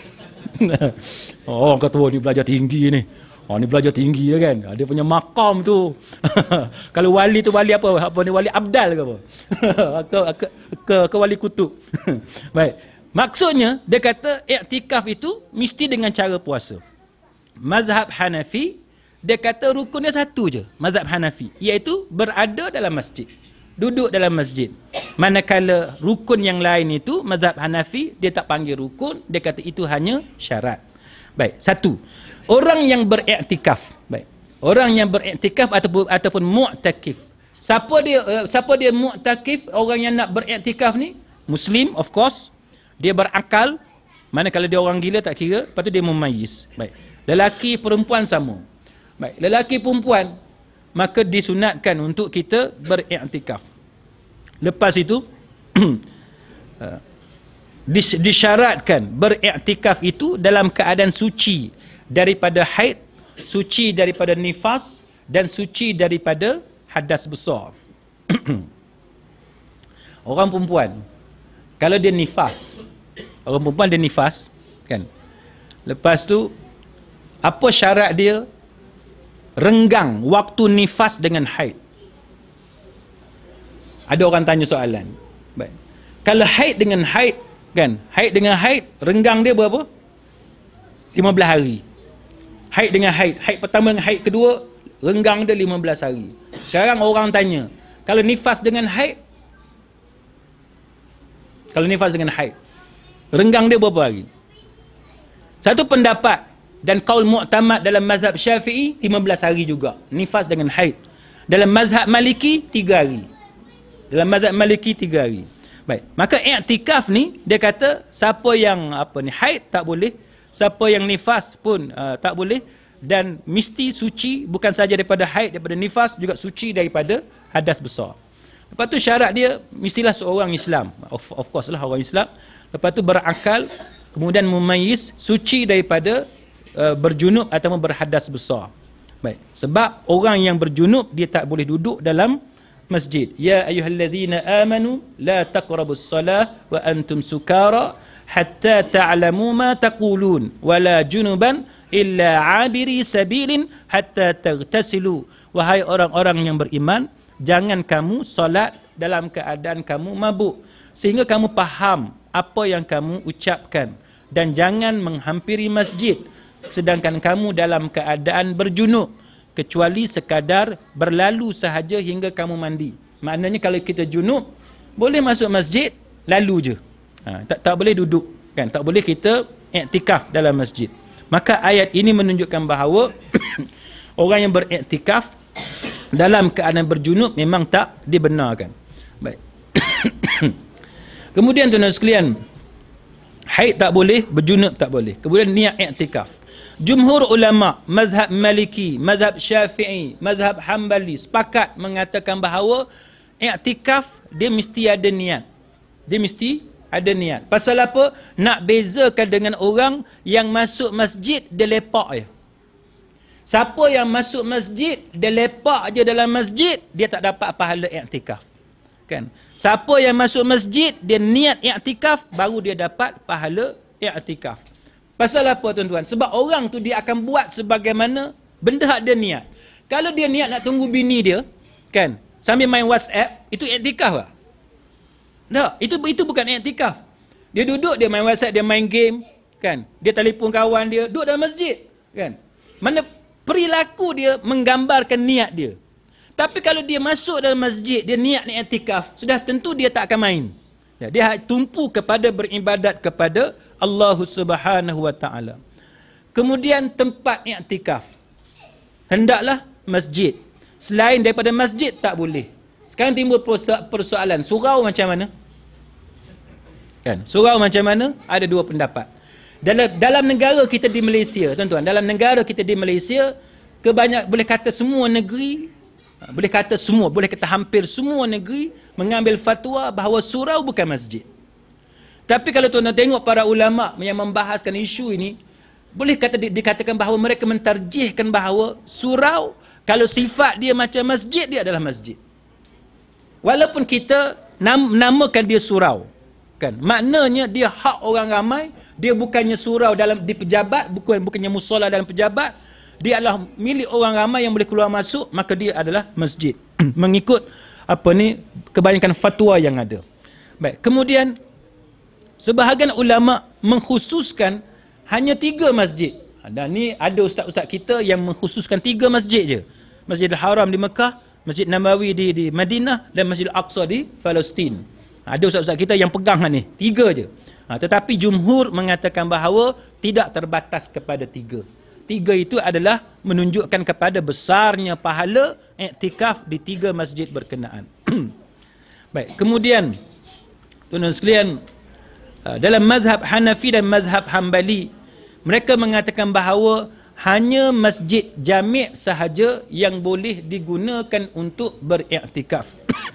Oh, orang kata oh, ni belajar tinggi ni. Oh, ni belajar tinggi kan. Dia punya makam tu. Kalau wali tu wali apa? Apa ni wali abdal ke apa? ke, ke, ke, ke wali kutub. Baik. Maksudnya dia kata i'tikaf itu mesti dengan cara puasa. Mazhab Hanafi dia kata rukunnya satu je. Mazhab Hanafi iaitu berada dalam masjid. Duduk dalam masjid. Manakala rukun yang lain itu mazhab Hanafi dia tak panggil rukun, dia kata itu hanya syarat. Baik, satu. Orang yang beriktikaf, baik. Orang yang beriktikaf ataupun ataupun mu'takif. Siapa dia uh, siapa dia mu'takif? Orang yang nak beriktikaf ni Muslim, of course. Dia berakal. Mana kalau dia orang gila tak kira, lepas tu dia mumayyiz. Baik. Lelaki perempuan sama. Baik, lelaki perempuan maka disunatkan untuk kita beriktikaf. Lepas itu uh, disyaratkan beriktikaf itu dalam keadaan suci daripada haid, suci daripada nifas dan suci daripada hadas besar. Orang perempuan kalau dia nifas, orang perempuan dia nifas kan. Lepas tu apa syarat dia? Renggang waktu nifas dengan haid. Ada orang tanya soalan. Baik. Kalau haid dengan haid kan, haid dengan haid renggang dia berapa? lima belas hari. Haid dengan haid, haid pertama dengan haid kedua renggang dia lima belas hari. Sekarang orang tanya, kalau nifas dengan haid, kalau nifas dengan haid renggang dia berapa hari? Satu pendapat dan qaul mu'tamad dalam mazhab Syafi'i lima belas hari juga nifas dengan haid. Dalam mazhab Maliki tiga hari. Dalam mazhab Maliki tiga hari. Baik, maka i'tikaf ni dia kata siapa yang apa ni haid tak boleh, siapa yang nifas pun uh, tak boleh, dan mesti suci bukan saja daripada haid, daripada nifas, juga suci daripada hadas besar. Lepas tu syarat dia mestilah seorang Islam. Of, of course lah orang Islam. Lepas tu berakal, kemudian mumayyiz, suci daripada uh, berjunub atau berhadas besar. Baik, sebab orang yang berjunub dia tak boleh duduk dalam masjid. Ya ayyuhalladzina amanu la taqrabus salah wa antum sukara hatta ta'lamu ma taqulun wala junuban illa 'abiri sabilin hatta taghtasilu. Wahai orang-orang yang beriman, jangan kamu solat dalam keadaan kamu mabuk sehingga kamu faham apa yang kamu ucapkan, dan jangan menghampiri masjid sedangkan kamu dalam keadaan berjunub kecuali sekadar berlalu sahaja hingga kamu mandi. Maknanya kalau kita junub boleh masuk masjid lalu je. Ha, tak tak boleh duduk kan, tak boleh kita iktikaf dalam masjid. Maka ayat ini menunjukkan bahawa orang yang beriktikaf dalam keadaan berjunub memang tak dibenarkan. Baik. Kemudian tuan-tuan sekalian, haid tak boleh, berjunub tak boleh. Kemudian niat iktikaf. Jumhur ulama, mazhab Maliki, mazhab Syafi'i, mazhab Hambali sepakat mengatakan bahawa iktikaf dia mesti ada niat. Dia mesti ada niat. Pasal apa? Nak bezakan dengan orang yang masuk masjid dia lepak je. Siapa yang masuk masjid dia lepak je dalam masjid, dia tak dapat pahala iktikaf. Kan? Siapa yang masuk masjid dia niat iktikaf, baru dia dapat pahala iktikaf. Pasal apa tuan-tuan? Sebab orang tu dia akan buat sebagaimana benda hak dia niat. Kalau dia niat nak tunggu bini dia, kan, sambil main WhatsApp, itu iktikaf lah. Tak, itu itu bukan iktikaf. Dia duduk, dia main WhatsApp, dia main game, kan. Dia telefon kawan dia, duduk dalam masjid, kan. Mana perilaku dia menggambarkan niat dia. Tapi kalau dia masuk dalam masjid, dia niat ni iktikaf, sudah tentu dia tak akan main. Dia tumpu kepada beribadat kepada Allah Subhanahu wa taala. Kemudian tempat iktikaf hendaklah masjid. Selain daripada masjid tak boleh. Sekarang timbul persoalan, surau macam mana? Kan? Surau macam mana? Ada dua pendapat. Dalam dalam negara kita di Malaysia, tuan-tuan, dalam negara kita di Malaysia, kebanyak boleh kata semua negeri, boleh kata semua, boleh kata hampir semua negeri mengambil fatwa bahawa surau bukan masjid. Tapi kalau tuan-tuan tengok para ulama yang membahaskan isu ini, boleh kata dikatakan bahawa mereka mentarjihkan bahawa surau kalau sifat dia macam masjid, dia adalah masjid. Walaupun kita nam, namakan dia surau, kan? Maknanya dia hak orang ramai, dia bukannya surau dalam di pejabat, bukan bukannya musola dalam pejabat, dia adalah milik orang ramai yang boleh keluar masuk, maka dia adalah masjid. Mengikut apa ni kebanyakan fatwa yang ada. Baik, kemudian sebahagian ulama mengkhususkan hanya tiga masjid. Dan ni ada ustaz-ustaz kita yang mengkhususkan tiga masjid je. Masjidil Haram di Mekah, Masjid Nabawi di, di Madinah, dan Masjid Al-Aqsa di Palestin. Ada ustaz-ustaz kita yang pegang ni, tiga je. Ha, tetapi jumhur mengatakan bahawa tidak terbatas kepada tiga. Tiga itu adalah menunjukkan kepada besarnya pahala iktikaf di tiga masjid berkenaan. Baik, kemudian tuan-tuan sekalian, dalam mazhab Hanafi dan mazhab Hambali, mereka mengatakan bahawa hanya masjid jami' sahaja yang boleh digunakan untuk beriktikaf.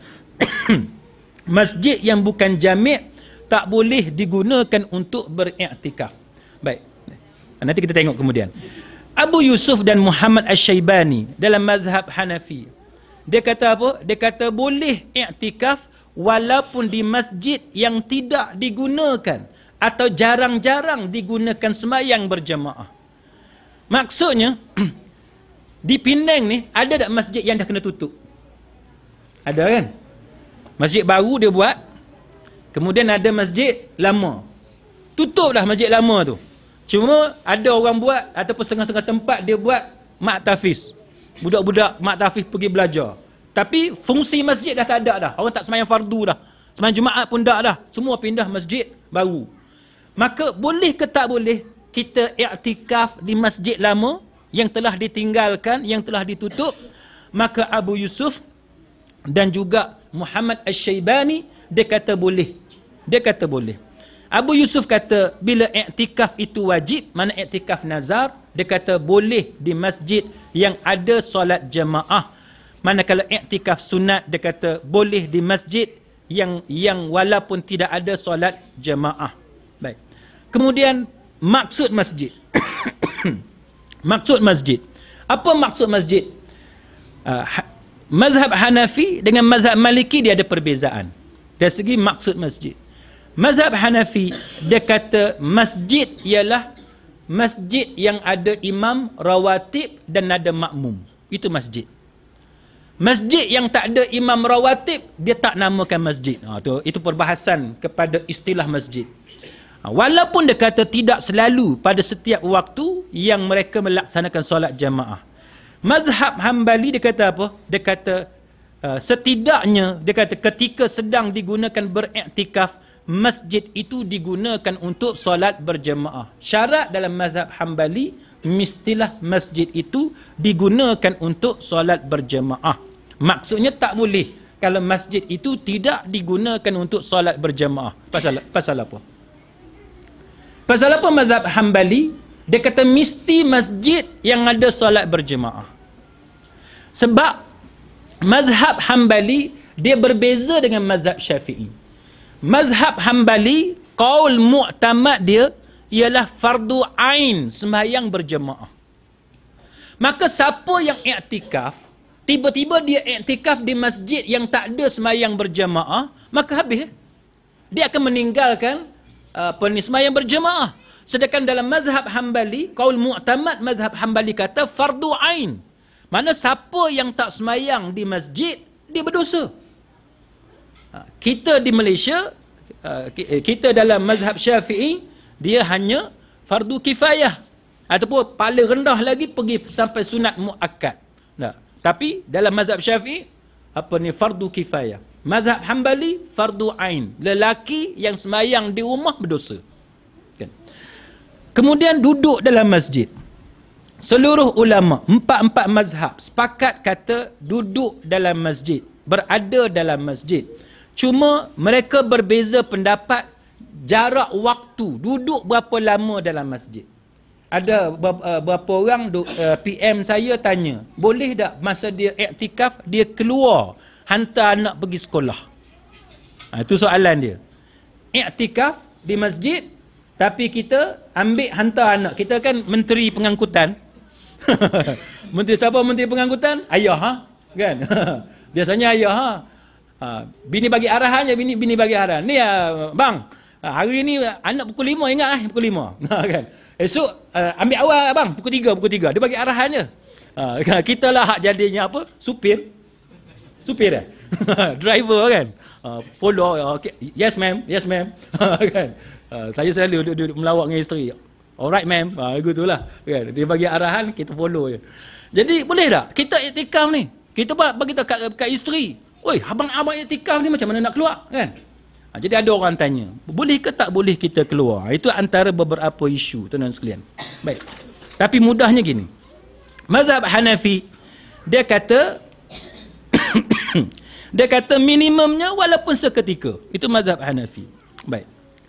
Masjid yang bukan jami' tak boleh digunakan untuk beriktikaf. Baik, nanti kita tengok kemudian. Abu Yusuf dan Muhammad Asy-Syaibani dalam mazhab Hanafi, dia kata apa? Dia kata boleh iktikaf walaupun di masjid yang tidak digunakan atau jarang-jarang digunakan sembahyang berjamaah. Maksudnya di Penang ni ada tak masjid yang dah kena tutup? Ada kan? Masjid baru dia buat, kemudian ada masjid lama. Tutup dah masjid lama tu. Cuma ada orang buat ataupun setengah-setengah tempat dia buat mak tafiz. Budak-budak mak tafiz pergi belajar. Tapi fungsi masjid dah tak ada dah. Orang tak sembahyang fardu dah. Sembahyang Jumaat pun tak dah. Semua pindah masjid baru. Maka boleh ke tak boleh kita iktikaf di masjid lama yang telah ditinggalkan, yang telah ditutup? Maka Abu Yusuf dan juga Muhammad Asy-Syaibani dia kata boleh. Dia kata boleh. Abu Yusuf kata bila iktikaf itu wajib, mana iktikaf nazar, dia kata boleh di masjid yang ada solat jamaah. Manakala iktikaf sunat, dia kata boleh di masjid yang yang walaupun tidak ada solat jamaah. Baik. Kemudian maksud masjid. Maksud masjid. Apa maksud masjid? Uh, mazhab Hanafi dengan mazhab Maliki dia ada perbezaan dari segi maksud masjid. Mazhab Hanafi dia kata masjid ialah masjid yang ada imam, rawatib dan ada makmum. Itu masjid. Masjid yang tak ada imam rawatib, dia tak namakan masjid. Ha, tu, itu perbahasan kepada istilah masjid. Ha, walaupun dia kata tidak selalu pada setiap waktu yang mereka melaksanakan solat jamaah. Mazhab Hambali dia kata apa? Dia kata uh, setidaknya, dia kata ketika sedang digunakan beriktikaf, masjid itu digunakan untuk solat berjamaah. Syarat dalam mazhab Hambali, mestilah masjid itu digunakan untuk solat berjamaah. Maksudnya tak boleh kalau masjid itu tidak digunakan untuk solat berjamaah. Pasal pasal apa? Pasal apa mazhab Hambali? Dia kata mesti masjid yang ada solat berjamaah. Sebab mazhab Hambali dia berbeza dengan mazhab Syafi'i. Mazhab Hambali, qaul mu'tamad dia ialah fardu ain, sembahyang berjemaah. Maka siapa yang iktikaf, tiba-tiba dia iktikaf di masjid yang tak ada sembahyang berjemaah, maka habis. Dia akan meninggalkan uh, sembahyang berjemaah. Sedangkan dalam mazhab Hambali, qaul mu'tamad mazhab Hambali kata fardu ain. Mana siapa yang tak sembahyang di masjid, dia berdosa. Kita di Malaysia, uh, kita dalam mazhab Syafi'i, dia hanya fardu kifayah ataupun paling rendah lagi pergi sampai sunat muakkad. Nah, tapi dalam mazhab Syafi'i apa ni fardu kifayah. Mazhab Hambali fardu ain. Lelaki yang sembahyang di rumah berdosa. Kan? Kemudian duduk dalam masjid. Seluruh ulama empat-empat mazhab sepakat kata duduk dalam masjid, berada dalam masjid. Cuma mereka berbeza pendapat jarak waktu, duduk berapa lama dalam masjid. Ada beberapa orang P M saya tanya, boleh tak masa dia iktikaf, dia keluar hantar anak pergi sekolah? Ha, itu soalan dia. Iktikaf di masjid, tapi kita ambil hantar anak. Kita kan menteri pengangkutan. Menteri siapa menteri pengangkutan? Ayah, ha? Kan? Biasanya ayah, ha? Ha, bini bagi arahan je, bini, bini bagi arahan. Ni uh, bang, hari ni anak pukul lima, ingat lah pukul lima. Kan? Esok uh, ambil awal abang, pukul tiga, pukul tiga. Dia bagi arahan je. Uh, kita lah hak jadinya apa? Supir. Supir eh? Driver kan? Uh, follow. Uh, okay. Yes ma'am, yes ma'am. Kan? Uh, saya selalu duduk, duduk melawak dengan isteri. Alright ma'am. Uh, gitulah. Kan? Dia bagi arahan, kita follow je. Jadi boleh tak? Kita iktikaf ni. Kita bagi tahu kat, kat isteri. Oi, abang-abang iktikaf ni macam mana nak keluar? Kan? Ha, jadi ada orang tanya, boleh ke tak boleh kita keluar? Itu antara beberapa isu, tuan-tuan sekalian. Baik. Tapi mudahnya gini. Mazhab Hanafi, dia kata dia kata minimumnya walaupun seketika. Itu mazhab Hanafi. Baik.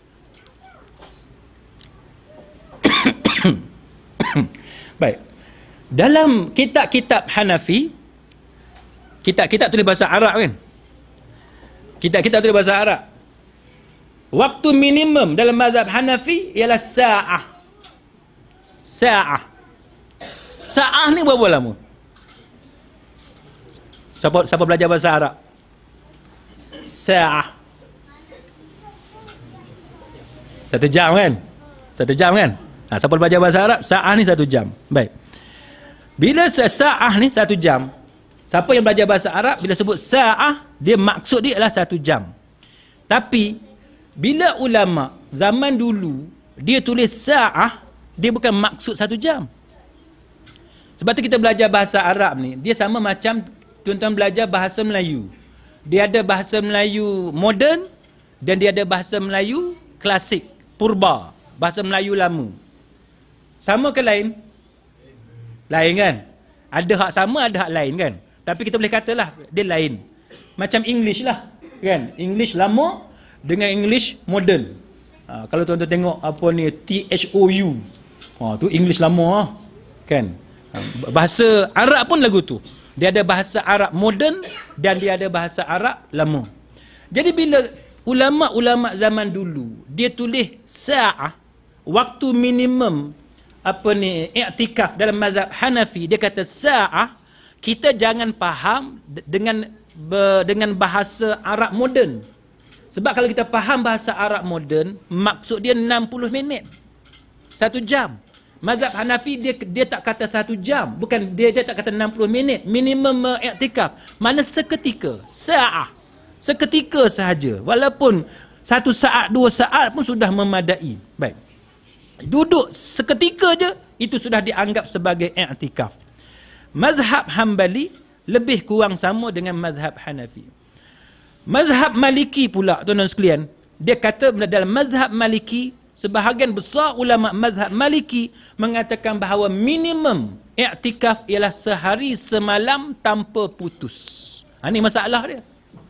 Baik. Dalam kitab-kitab Hanafi, kitab-kitab tulis bahasa Arab kan? Kitab-kitab tulis bahasa Arab. Waktu minimum dalam mazhab Hanafi ialah sa'ah. Sa'ah. Sa'ah ni berapa lama? Siapa, siapa belajar bahasa Arab? Sa'ah. Satu jam kan? Satu jam kan? Ha, siapa belajar bahasa Arab? Sa'ah ni satu jam. Baik. Bila sa'ah ni satu jam, siapa yang belajar bahasa Arab, bila sebut sa'ah, dia maksud dia adalah satu jam. Tapi, bila ulama zaman dulu, dia tulis sa'ah, dia bukan maksud satu jam. Sebab tu kita belajar bahasa Arab ni, dia sama macam tuan-tuan belajar bahasa Melayu. Dia ada bahasa Melayu moden, dan dia ada bahasa Melayu klasik, purba, bahasa Melayu lama. Sama ke lain? Lain kan? Ada hak sama, ada hak lain kan? Tapi kita boleh katalah dia lain. Macam English lah, kan? English lama dengan English modern. Ha, kalau tuan-tuan tengok apa ni T H O U, ha, tu English lama lah, kan? Ha, bahasa Arab pun lagu tu. Dia ada bahasa Arab modern dan dia ada bahasa Arab lama. Jadi bila ulama-ulama zaman dulu dia tulis sa'ah, waktu minimum apa ni iktikaf dalam mazhab Hanafi, dia kata sa'ah, kita jangan faham dengan dengan bahasa Arab moden. Sebab kalau kita faham bahasa Arab moden, maksud dia enam puluh minit. Satu jam. Mazhab Hanafi dia dia tak kata satu jam, bukan dia dia tak kata enam puluh minit, minimum uh, i'tikaf. Mana seketika, sa'ah. Seketika sahaja. Walaupun satu saat, dua saat pun sudah memadai. Baik. Duduk seketika je itu sudah dianggap sebagai i'tikaf. Mazhab Hambali lebih kurang sama dengan mazhab Hanafi. Mazhab Maliki pula, tuan-tuan sekalian, dia kata dalam mazhab Maliki, sebahagian besar ulama mazhab Maliki mengatakan bahawa minimum i'tikaf ialah sehari semalam tanpa putus. Ha, ni masalah dia.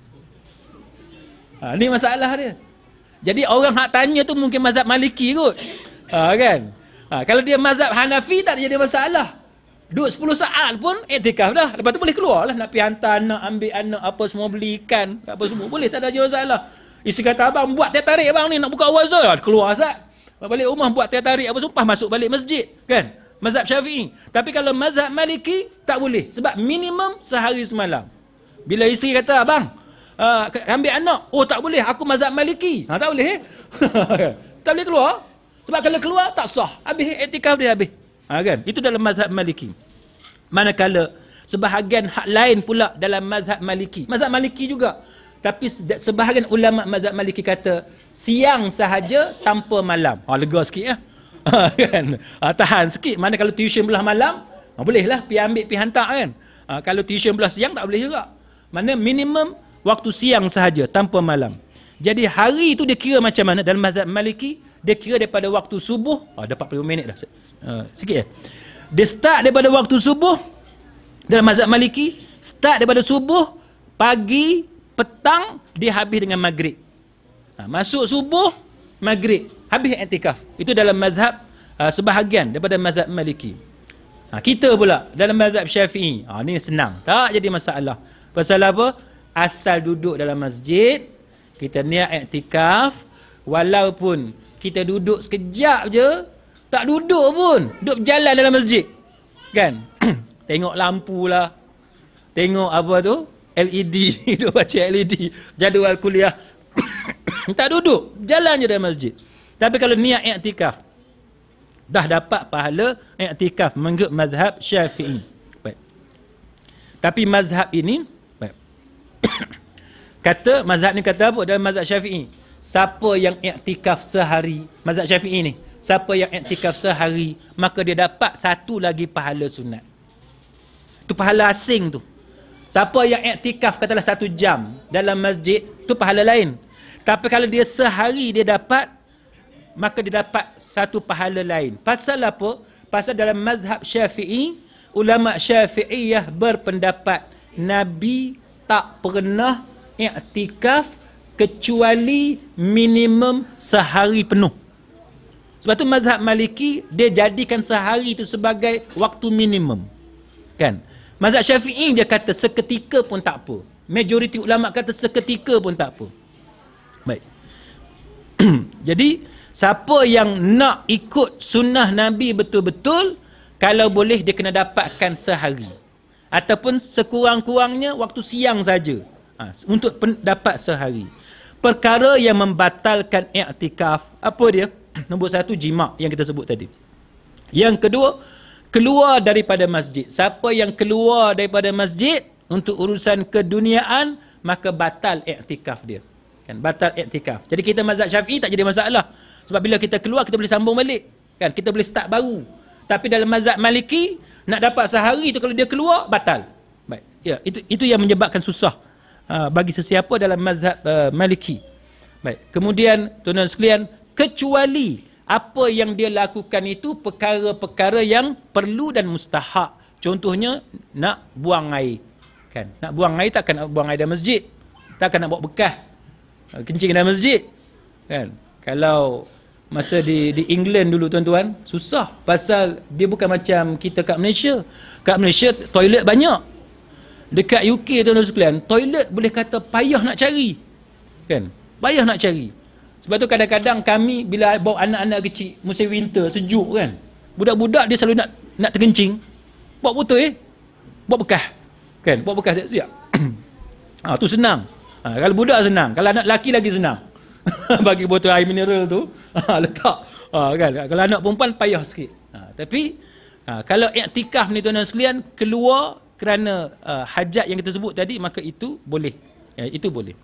Ha, ni masalah dia. Jadi orang hak tanya tu mungkin mazhab Maliki kot. Ha, kan? Ha, kalau dia mazhab Hanafi tak jadi masalah. Duduk sepuluh saat pun i'tikaf dah. Lepas tu boleh keluar lah. Nak pergi hantar anak, ambil anak, apa semua, belikan, apa semua. Boleh, tak ada je masalah. Isteri kata, abang buat teh tarik abang ni, nak buka wazal. Keluar Ustaz. Balik rumah buat teh tarik, apa sumpah, masuk balik masjid. Kan? Mazhab Syafi'i. Tapi kalau mazhab Maliki, tak boleh. Sebab minimum sehari semalam. Bila isteri kata, abang, uh, ambil anak. Oh, tak boleh. Aku mazhab Maliki. Ha, tak boleh. Tak boleh keluar. Sebab kalau keluar, tak sah. Habis i'tikaf dia habis. Ha, kan? Itu dalam mazhab Maliki. Manakala sebahagian hak lain pula dalam mazhab Maliki. Mazhab Maliki juga. Tapi sebahagian ulama mazhab Maliki kata siang sahaja tanpa malam. Ha, lega sikit ya. Ha, kan? Ha, tahan sikit. Mana kalau tuition belah malam, ha, bolehlah pergi ambil, pergi hantar kan. Ha, kalau tuition belah siang tak boleh juga. Mana minimum waktu siang sahaja tanpa malam. Jadi hari itu dia kira macam mana dalam mazhab Maliki? Dia kira daripada waktu subuh. Ha, dah empat puluh minit dah. Ha, sikit ya. Dia start daripada waktu subuh dalam mazhab Maliki, start daripada subuh, pagi, petang, dia habis dengan maghrib. Ha, masuk subuh, maghrib, habis i'tikaf. Itu dalam mazhab uh, sebahagian daripada mazhab Maliki. Ha, kita pula dalam mazhab Syafi'i, ha, ni senang, tak jadi masalah. Pasal apa? Asal duduk dalam masjid, kita niat i'tikaf, walaupun kita duduk sekejap je, tak duduk pun, duduk berjalan dalam masjid. Kan? Tengok lampu lah, tengok apa tu, L E D, duduk baca L E D, jadual kuliah. Tak duduk, jalan je dalam masjid. Tapi kalau niat i'tikaf, dah dapat pahala i'tikaf mengikut mazhab Syafi'i. Baik. Tapi mazhab ini, baik. Kata, mazhab ni kata apa dalam mazhab Syafi'i? Siapa yang i'tikaf sehari, mazhab Syafi'i ni, siapa yang i'tikaf sehari, maka dia dapat satu lagi pahala sunat. Itu pahala asing tu. Siapa yang i'tikaf katalah satu jam dalam masjid, tu pahala lain. Tapi kalau dia sehari dia dapat, maka dia dapat satu pahala lain. Pasal apa? Pasal dalam mazhab Syafi'i, ulama Syafi'iyah berpendapat Nabi tak pernah i'tikaf kecuali minimum sehari penuh. Sebab tu mazhab Maliki dia jadikan sehari itu sebagai waktu minimum. Kan? Mazhab Syafi'i dia kata seketika pun tak apa. Majoriti ulama kata seketika pun tak apa. Baik. Jadi siapa yang nak ikut sunnah Nabi betul-betul, kalau boleh dia kena dapatkan sehari. Ataupun sekurang-kurangnya waktu siang saja. Ha, untuk dapat sehari. Perkara yang membatalkan i'tikaf, apa dia? Nombor satu, jima' yang kita sebut tadi. Yang kedua, keluar daripada masjid. Siapa yang keluar daripada masjid untuk urusan keduniaan, maka batal i'tikaf dia. Kan, batal i'tikaf. Jadi kita mazhab Syafi'i tak jadi masalah. Sebab bila kita keluar, kita boleh sambung balik. Kan, kita boleh start baru. Tapi dalam mazhab Maliki, nak dapat sehari tu kalau dia keluar, batal. Baik. Ya, itu itu yang menyebabkan susah uh, bagi sesiapa dalam mazhab uh, Maliki. Baik. Kemudian, tuan-tuan sekalian, kecuali apa yang dia lakukan itu perkara-perkara yang perlu dan mustahak. Contohnya, nak buang air. Kan? Nak buang air, takkan nak buang air dalam masjid. Takkan nak buat bekas kencing dalam masjid. Kan? Kalau masa di di England dulu tuan-tuan, susah. Pasal dia bukan macam kita kat Malaysia. Kat Malaysia, toilet banyak. Dekat U K tuan-tuan sekalian, toilet boleh kata payah nak cari. Kan? Payah nak cari. Sebab tu kadang-kadang kami bila bawa anak-anak kecil musim winter sejuk kan, budak-budak dia selalu nak nak terkencing, buat botol eh, buat bekas. Kan? Buat bekas siap-siap. Ha, tu senang. Ha, kalau budak senang, kalau anak lelaki lagi senang. Bagi botol air mineral tu, ha, letak. Ha, kan? Kalau anak perempuan payah sikit. Ha, tapi ha, kalau iktikaf ni tuan-tuan sekalian keluar kerana uh, hajat yang kita sebut tadi, maka itu boleh. Ya, itu boleh.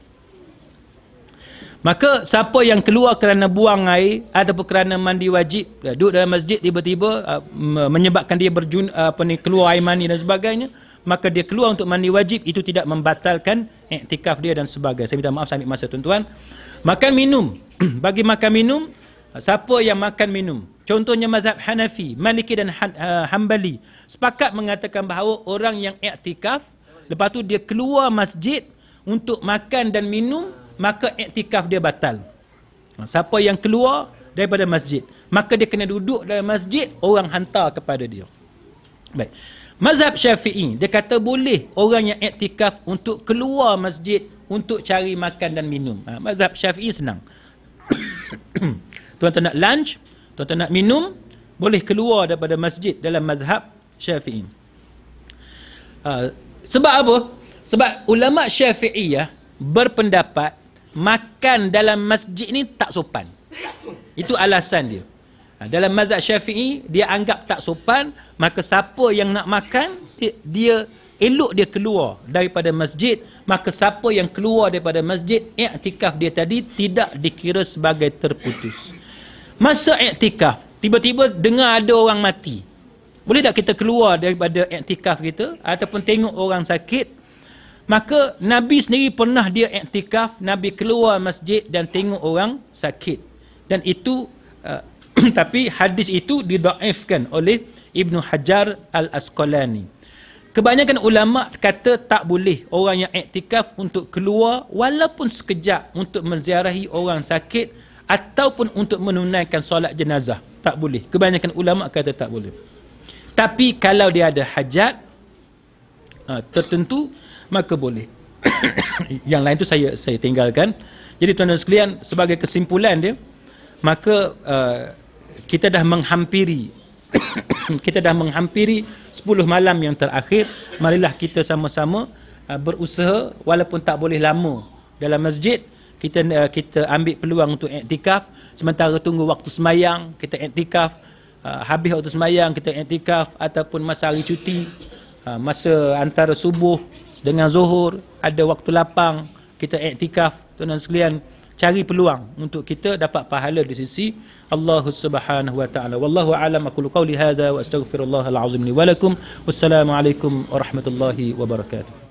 Maka siapa yang keluar kerana buang air ataupun kerana mandi wajib, duduk dalam masjid tiba-tiba uh, menyebabkan dia berjun uh, apa ni keluar air mani dan sebagainya, maka dia keluar untuk mandi wajib, itu tidak membatalkan iktikaf dia dan sebagainya. Saya minta maaf saya ambil masa tuan-tuan. Makan minum. Bagi makan minum, siapa yang makan minum, contohnya mazhab Hanafi, Maliki dan uh, Hambali, sepakat mengatakan bahawa orang yang iktikaf, lepas tu dia keluar masjid untuk makan dan minum, maka iktikaf dia batal. Siapa yang keluar daripada masjid, maka dia kena duduk dalam masjid, orang hantar kepada dia. Baik. Mazhab Syafi'i, dia kata boleh orang yang iktikaf untuk keluar masjid untuk cari makan dan minum. Ha, mazhab Syafi'i senang. Tuan-tuan nak lunch, tuan-tuan nak minum, boleh keluar daripada masjid dalam mazhab Syafi'i. Ha, sebab apa? Sebab ulama Syafi'iyah berpendapat makan dalam masjid ni tak sopan. Itu alasan dia. Ha, dalam mazhab Syafi'i, dia anggap tak sopan, maka siapa yang nak makan, dia, dia elok dia keluar daripada masjid, maka siapa yang keluar daripada masjid, iktikaf dia tadi tidak dikira sebagai terputus. Masa iktikaf, tiba-tiba dengar ada orang mati. Boleh tak kita keluar daripada iktikaf kita ataupun tengok orang sakit? Maka Nabi sendiri pernah dia iktikaf, Nabi keluar masjid dan tengok orang sakit. Dan itu uh, tapi hadis itu didaifkan oleh Ibnu Hajar Al-Asqalani. Kebanyakan ulama kata tak boleh orang yang iktikaf untuk keluar walaupun sekejap untuk menziarahi orang sakit ataupun untuk menunaikan solat jenazah. Tak boleh. Kebanyakan ulama kata tak boleh. Tapi kalau dia ada hajat uh, tertentu, maka boleh. Yang lain tu saya saya tinggalkan. Jadi tuan-tuan sekalian, sebagai kesimpulan dia, maka uh, kita dah menghampiri kita dah menghampiri sepuluh malam yang terakhir. Marilah kita sama-sama uh, berusaha walaupun tak boleh lama dalam masjid, kita uh, kita ambil peluang untuk iktikaf. Sementara tunggu waktu semayang, kita iktikaf. Uh, habis waktu semayang, kita iktikaf. Ataupun masa hari cuti, uh, masa antara subuh dengan zuhur, ada waktu lapang, kita iktikaf. Tuan-tuan sekalian, cari peluang untuk kita dapat pahala di sisi Allah Subhanahu wa taala. Wallahu a'lam. Aqulu qawli hadza wa astaghfirullahal azim li wa lakum. Wassalamu alaikum warahmatullahi wabarakatuh.